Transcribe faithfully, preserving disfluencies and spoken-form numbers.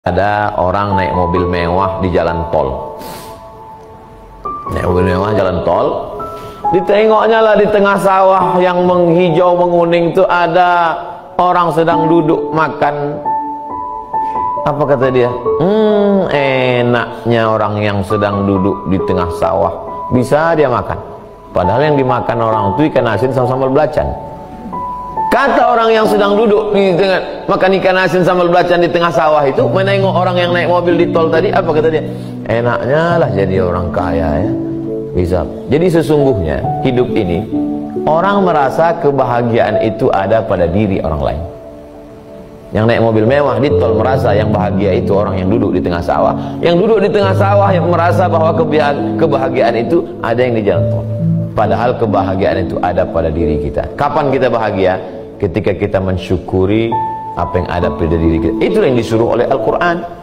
Ada orang naik mobil mewah di jalan tol, naik mobil mewah jalan tol, ditengoknya lah di tengah sawah yang menghijau menguning itu ada orang sedang duduk makan. Apa kata dia? Hmm, enaknya orang yang sedang duduk di tengah sawah, bisa dia makan. Padahal yang dimakan orang itu ikan asin sama sambal belacan. Kata orang yang sedang duduk di tengah makan ikan asin sambal belacan di tengah sawah itu menengok orang yang naik mobil di tol tadi, apa kata dia? Enaknya lah jadi orang kaya ya. Bisa. Jadi sesungguhnya hidup ini orang merasa kebahagiaan itu ada pada diri orang lain. Yang naik mobil mewah di tol merasa yang bahagia itu orang yang duduk di tengah sawah. Yang duduk di tengah sawah yang merasa bahwa kebahagiaan itu ada yang di jalan tol. Padahal kebahagiaan itu ada pada diri kita. Kapan kita bahagia? Ketika kita mensyukuri apa yang ada pada diri kita. Itu yang disuruh oleh Al-Quran.